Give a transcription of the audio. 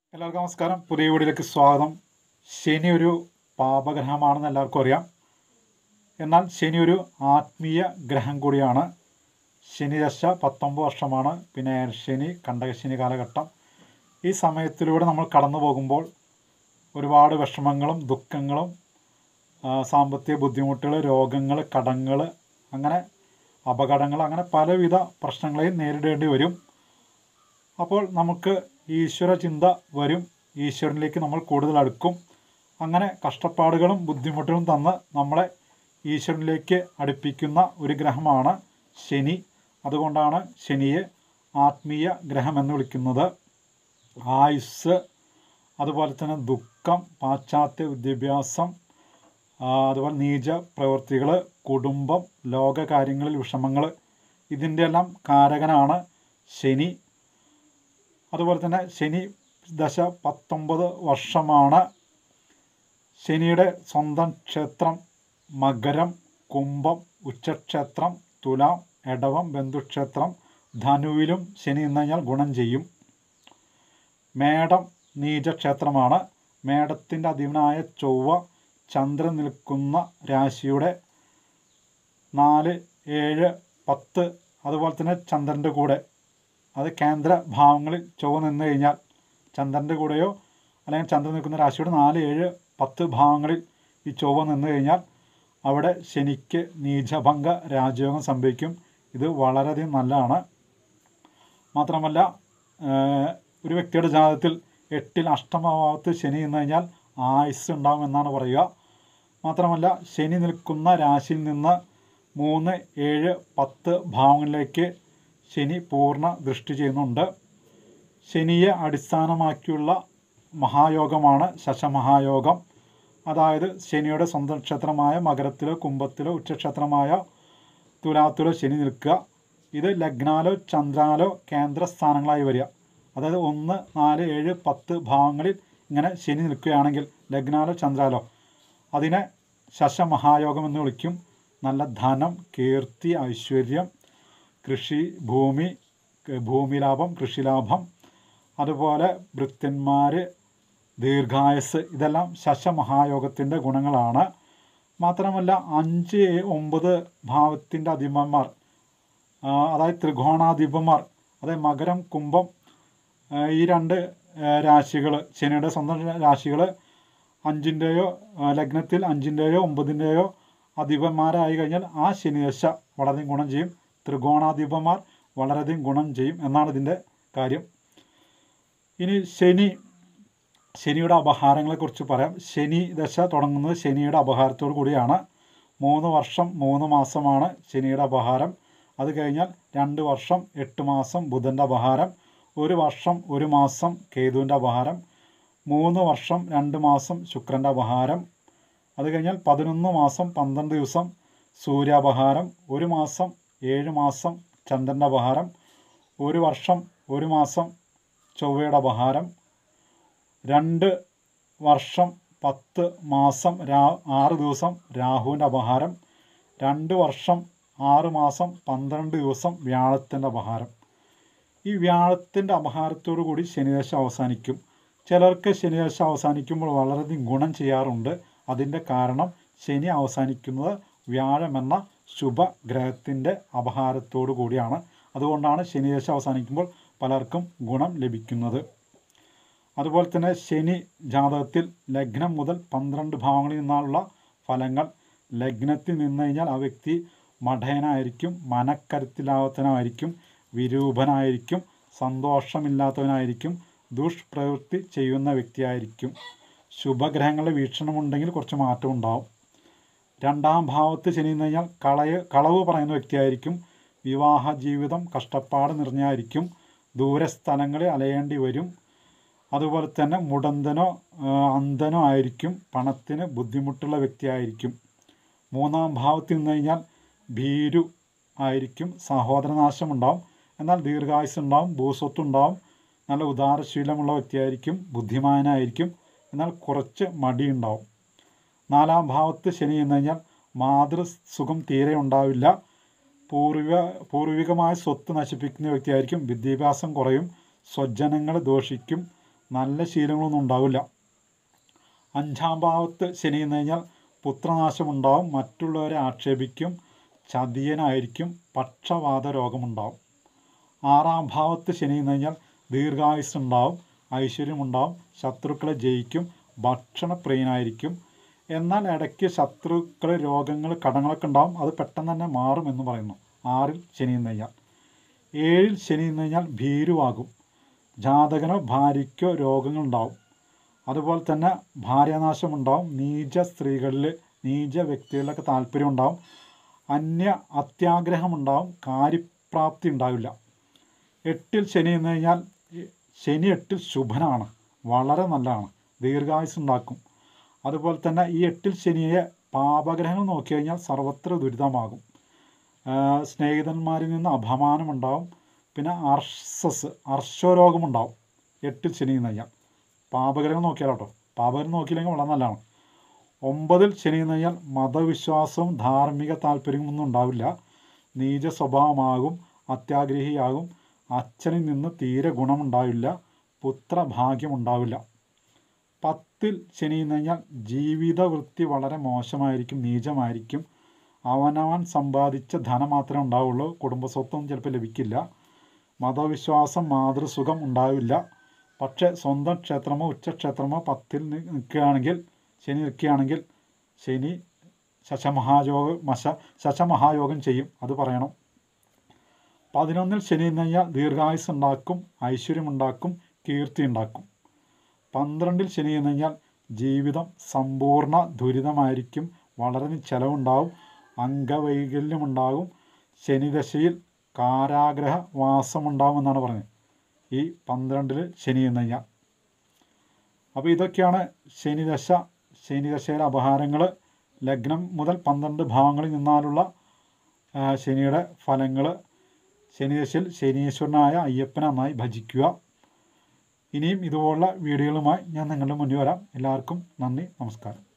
എല്ലാവർക്കും നമസ്കാരം. പുതിയ വീഡിയോയിലേക്ക് സ്വാഗതം. ശനി ഒരു പാപഗ്രഹമാണെന്ന് എല്ലാവർക്കും അറിയാം. എന്നാൽ ശനി ഒരു ആത്മീയ ഗ്രഹം കൂടിയാണ്. ശനി ദശ 19 വർഷമാണ്. പിന്നെ ശനി കണ്ടകശനി കാലഘട്ടം. ഈ സമയത്തിലൂടെ നമ്മൾ കടന്നു പോകുമ്പോൾ ഒരുപാട് വിഷമങ്ങളും ദുഃഖങ്ങളും സാമ്പത്തിക ബുദ്ധിമുട്ടുകൾ, രോഗങ്ങൾ, കടങ്ങൾ, അങ്ങനെ അപകടങ്ങൾ, അങ്ങനെ പലവിധ പ്രശ്നങ്ങളെയും നേരിടേണ്ടി വരും. അപ്പോൾ നമുക്ക് ഈശ്വര ചിന്ത വരും. ഈശ്വരനിലേക്ക് നമ്മൾ കൂടുതൽ അടുക്കും. അങ്ങനെ കഷ്ടപ്പാടുകളും ബുദ്ധിമുട്ടുകളും തന്ന് നമ്മളെ ഈശ്വരനിലേക്ക് അടുപ്പിക്കുന്ന ഒരു ഗ്രഹമാണ് ശനി. അതുകൊണ്ടാണ് ശനിയെ ആത്മീയ ഗ്രഹം എന്ന് വിളിക്കുന്നത്. ആയുസ്, അതുപോലെ തന്നെ ദുഃഖം, പാശ്ചാത്യ വിദ്യാഭ്യാസം, അതുപോലെ നീച പ്രവൃത്തികൾ, കുടുംബം, ലോകകാര്യങ്ങളിൽ വിഷമങ്ങൾ, ഇതിൻ്റെ എല്ലാം കാരകനാണ് ശനി. അതുപോലെ തന്നെ ശനി ദശ 19 വർഷമാണ്. ശനിയുടെ സ്വന്തം ക്ഷേത്രം മകരം, കുംഭം, ഉച്ചക്ഷേത്രം, തുലാം, എടവം, ബന്ധുക്ഷേത്രം, ധനുവിലും ശനി എന്ന് കഴിഞ്ഞാൽ ഗുണം ചെയ്യും. മേടം നീചക്ഷേത്രമാണ്. മേടത്തിൻ്റെ അധിപനായ ചൊവ്വ ചന്ദ്രൻ നിൽക്കുന്ന രാശിയുടെ 4, 7, 10, അതുപോലെ തന്നെ ചന്ദ്രൻ്റെ കൂടെ, അത് കേന്ദ്ര ഭാവങ്ങളിൽ ചൊവ്വ നിന്ന് കഴിഞ്ഞാൽ ചന്ദ്രൻ്റെ കൂടെയോ അല്ലെങ്കിൽ ചന്ദ്രൻ നിൽക്കുന്ന രാശിയുടെ 4, 7, 10 ഭാവങ്ങളിൽ ഈ ചൊവ്വ നിന്ന് കഴിഞ്ഞാൽ അവിടെ ശനിക്ക് നീചഭംഗ രാജയോഗം സംഭവിക്കും. ഇത് വളരെയധികം നല്ലതാണ്. മാത്രമല്ല, ഒരു വ്യക്തിയുടെ ജാതകത്തിൽ 8ൽ അഷ്ടമഭാവത്ത് ശനി നിന്ന് കഴിഞ്ഞാൽ ആയുസ് ഉണ്ടാകുമെന്നാണ് പറയുക. മാത്രമല്ല, ശനി നിൽക്കുന്ന രാശിയിൽ നിന്ന് 3, 7, 10 ഭാവങ്ങളിലേക്ക് ശനി പൂർണ്ണ ദൃഷ്ടി ചെയ്യുന്നുണ്ട്. ശനിയെ അടിസ്ഥാനമാക്കിയുള്ള മഹായോഗമാണ് ശശമഹായോഗം. അതായത് ശനിയുടെ സ്വന്തം ക്ഷേത്രമായ മകരത്തിലോ കുംഭത്തിലോ ഉച്ചക്ഷേത്രമായ തുലാത്തിലോ ശനി നിൽക്കുക. ഇത് ലഗ്നാലോ ചന്ദ്രാലോ കേന്ദ്രസ്ഥാനങ്ങളായി വരിക. അതായത് 1, 4, 7, 10 ഭാവങ്ങളിൽ ഇങ്ങനെ ശനി നിൽക്കുകയാണെങ്കിൽ ലഗ്നാലോ ചന്ദ്രാലോ, അതിനെ ശശമഹായോഗം എന്ന് വിളിക്കും. നല്ല ധനം, കീർത്തി, ഐശ്വര്യം, കൃഷി, ഭൂമിലാഭം, കൃഷിലാഭം, അതുപോലെ ഭൃത്യന്മാർ, ദീർഘായുസ്, ഇതെല്ലാം ശശമഹായോഗത്തിൻ്റെ ഗുണങ്ങളാണ്. മാത്രമല്ല 5, 9 ഭാവത്തിൻ്റെ അധിപന്മാർ, അതായത് ത്രികോണാധിപന്മാർ, അതായത് മകരം, കുംഭം, ഈ 2 രാശികൾ, ശനിയുടെ സ്വന്തം രാശികൾ 5ൻ്റെയോ ലഗ്നത്തിൽ 5ൻ്റെയോ 9ൻ്റെയോ അധിപന്മാരായി കഴിഞ്ഞാൽ ആ ശനിദശ വളരെയധികം ഗുണം ചെയ്യും. ത്രികോണാധിപന്മാർ വളരെയധികം ഗുണം ചെയ്യും എന്നാണ് ഇതിൻ്റെ കാര്യം. ഇനി ശനിയുടെ അപഹാരങ്ങളെക്കുറിച്ച് പറയാം. ശനി ദശ തുടങ്ങുന്നത് ശനിയുടെ അപഹാരത്തോടു കൂടിയാണ്. 3 വർഷം 3 മാസമാണ് ശനിയുടെ അപഹാരം. അത് കഴിഞ്ഞാൽ 2 വർഷം 8 മാസം ബുധൻ്റെ അപഹാരം, 1 വർഷം 1 മാസം കേതുവിൻ്റെ അപഹാരം, 3 വർഷം 2 മാസം ശുക്രൻ്റെ അപഹാരം, അത് കഴിഞ്ഞാൽ 11 മാസം 12 ദിവസം സൂര്യാപഹാരം, 1 മാസം 7 മാസം ചന്ദ്രൻ്റെ അപഹാരം, 1 വർഷം 1 മാസം ചൊവ്വയുടെ അപഹാരം, 2 വർഷം 10 മാസം 6 ദിവസം രാഹുവിൻ്റെ അപഹാരം, 2 വർഷം 6 മാസം 12 ദിവസം വ്യാഴത്തിൻ്റെ അപഹാരം. ഈ വ്യാഴത്തിൻ്റെ അപഹാരത്തോടു കൂടി ശനിദശ അവസാനിക്കും. ചിലർക്ക് ശനിദശ അവസാനിക്കുമ്പോൾ വളരെയധികം ഗുണം ചെയ്യാറുണ്ട്. അതിൻ്റെ കാരണം ശനി അവസാനിക്കുന്നത് വ്യാഴമെന്ന ശുഭഗ്രഹത്തിൻ്റെ അപഹാരത്തോടു കൂടിയാണ്. അതുകൊണ്ടാണ് ശനിദശ അവസാനിക്കുമ്പോൾ പലർക്കും ഗുണം ലഭിക്കുന്നത്. അതുപോലെ തന്നെ ശനി ജാതകത്തിൽ ലഗ്നം മുതൽ 12 ഭാവങ്ങളിൽ നിന്നുള്ള ഫലങ്ങൾ. ലഗ്നത്തിൽ നിന്ന് കഴിഞ്ഞാൽ ആ വ്യക്തി മഠയനായിരിക്കും, മനക്കരുത്തില്ലാത്തവനായിരിക്കും, വിരൂപനായിരിക്കും, സന്തോഷമില്ലാത്തവനായിരിക്കും, ദുഷ്പ്രവൃത്തി ചെയ്യുന്ന വ്യക്തിയായിരിക്കും. ശുഭഗ്രഹങ്ങളുടെ വീക്ഷണമുണ്ടെങ്കിൽ കുറച്ച് മാറ്റം ഉണ്ടാവും. 2ാം ഭാവത്ത് ശനി എന്ന് കഴിഞ്ഞാൽ കളവ് പറയുന്ന വ്യക്തിയായിരിക്കും. വിവാഹ ജീവിതം കഷ്ടപ്പാട് നിറഞ്ഞായിരിക്കും. ദൂരസ്ഥലങ്ങളിൽ അലയേണ്ടി വരും. അതുപോലെ തന്നെ മുടന്തനോ അന്ധനോ ആയിരിക്കും. പണത്തിന് ബുദ്ധിമുട്ടുള്ള വ്യക്തിയായിരിക്കും. 3ാം ഭാവത്തിൽ നിന്ന് കഴിഞ്ഞാൽ ഭീരു ആയിരിക്കും. സഹോദരനാശം ഉണ്ടാവും. എന്നാൽ ദീർഘായുസ് ഉണ്ടാവും, ഭൂസ്വത്തുണ്ടാവും. നല്ല ഉദാരശീലമുള്ള വ്യക്തിയായിരിക്കും. ബുദ്ധിമാനായിരിക്കും. എന്നാൽ കുറച്ച് മടിയുണ്ടാവും. 4ാം ഭാവത്ത് ശനി എന്ന് കഴിഞ്ഞാൽ മാതൃസുഖം തീരെ ഉണ്ടാവില്ല. പൂർവികമായ സ്വത്ത് നശിപ്പിക്കുന്ന വ്യക്തിയായിരിക്കും. വിദ്യാഭ്യാസം കുറയും. സ്വജനങ്ങൾ ദോഷിക്കും. നല്ല ശീലങ്ങളൊന്നും ഉണ്ടാവില്ല. 5-ാം ഭാവത്ത് ശനി എന്ന് കഴിഞ്ഞാൽ പുത്രനാശമുണ്ടാവും, മറ്റുള്ളവരെ ആക്ഷേപിക്കും, ചതിയനായിരിക്കും, പക്ഷവാത രോഗമുണ്ടാവും. 6-ാം ഭാവത്ത് ശനി എന്ന് കഴിഞ്ഞാൽ ദീർഘായുസ് ഉണ്ടാവും, ഐശ്വര്യമുണ്ടാവും, ശത്രുക്കളെ ജയിക്കും, ഭക്ഷണപ്രിയനായിരിക്കും. എന്നാൽ ഇടയ്ക്ക് ശത്രുക്കൾ, രോഗങ്ങൾ, കടങ്ങളൊക്കെ ഉണ്ടാവും, അത് പെട്ടെന്ന് തന്നെ മാറും എന്ന് പറയുന്നു. 6-ൽ ശനി എന്ന് കഴിഞ്ഞാൽ. 7-ൽ ശനി എന്ന് കഴിഞ്ഞാൽ ഭീരുവാകും, ജാതകനോ ഭാര്യയ്ക്കോ രോഗങ്ങളുണ്ടാവും. അതുപോലെ തന്നെ ഭാര്യാനാശമുണ്ടാവും, നീച സ്ത്രീകളിൽ, നീച വ്യക്തികളിലൊക്കെ താല്പര്യം ഉണ്ടാവും, അത്യാഗ്രഹമുണ്ടാവും, കാര്യപ്രാപ്തി ഉണ്ടാവില്ല. 8-ൽ ശനി എന്ന് കഴിഞ്ഞാൽ ശനി 8-ൽ ശുഭനാണ്, വളരെ നല്ലതാണ്, ദീർഘായുസ് ഉണ്ടാക്കും. അതുപോലെ തന്നെ ഈ 8-ൽ ശനിയെ പാപഗ്രഹങ്ങൾ നോക്കി കഴിഞ്ഞാൽ സർവത്ര ദുരിതമാകും, സ്നേഹിതന്മാരിൽ നിന്ന് അപമാനമുണ്ടാവും, പിന്നെ അർശരോഗമുണ്ടാവും. 8-ൽ ശനി എന്ന് കഴിഞ്ഞാൽ പാപഗ്രഹം നോക്കിയാൽ കേട്ടോ, പാപഗ്രഹം നോക്കിയില്ലെങ്കിൽ വളരെ നല്ലതാണ്. 9-ൽ ശനി എന്ന് കഴിഞ്ഞാൽ മതവിശ്വാസവും ധാർമ്മിക താല്പര്യമൊന്നും ഉണ്ടാവില്ല, നീച സ്വഭാവമാകും, അത്യാഗ്രഹിയാകും, അച്ഛനിൽ നിന്ന് തീരെ ഗുണമുണ്ടാവില്ല, പുത്രഭാഗ്യമുണ്ടാവില്ല. 10-ൽ ശനി എന്ന് കഴിഞ്ഞാൽ ജീവിത വൃത്തി വളരെ മോശമായിരിക്കും, നീചമായിരിക്കും, അവനവൻ സമ്പാദിച്ച ധനം മാത്രമേ ഉണ്ടാവുള്ളൂ, കുടുംബസ്വത്തൊന്നും ചിലപ്പോൾ ലഭിക്കില്ല, മതവിശ്വാസം, മാതൃസുഖം ഉണ്ടാവില്ല. പക്ഷേ സ്വന്തം ക്ഷേത്രമോ ഉച്ചക്ഷേത്രമോ 10-ൽ നിൽക്കുകയാണെങ്കിൽ, ശനി നിൽക്കുകയാണെങ്കിൽ ശനി ശശമഹായോഗം ചെയ്യും, അത് പറയണം. 11-ൽ ശനി എന്ന് കഴിഞ്ഞാൽ ദീർഘായുസ് ഉണ്ടാക്കും, ഐശ്വര്യമുണ്ടാക്കും, കീർത്തി ഉണ്ടാക്കും. 12-ൽ ശനി എന്ന് കഴിഞ്ഞാൽ ജീവിതം സമ്പൂർണ്ണ ദുരിതമായിരിക്കും, വളരെ ചിലവുണ്ടാവും, അംഗവൈകല്യമുണ്ടാകും, ശനിദശയിൽ കാരാഗ്രഹ വാസമുണ്ടാകുമെന്നാണ് പറഞ്ഞത് ഈ 12-ൽ ശനി എന്ന് കഴിഞ്ഞാൽ. അപ്പോൾ ഇതൊക്കെയാണ് ശനിദശയിലെ അപഹാരങ്ങൾ. ലഗ്നം മുതൽ 12 ഭാവങ്ങളിൽ നിന്നാലുള്ള ശനിയുടെ ഫലങ്ങൾ. ശനിദശയിൽ ശനീശ്വരനായ അയ്യപ്പനെ നന്നായി ഭജിക്കുക. ഇനിയും ഇതുപോലുള്ള വീഡിയോകളുമായി ഞാൻ നിങ്ങളുടെ മുന്നിൽ വരാം. എല്ലാവർക്കും നന്ദി, നമസ്കാരം.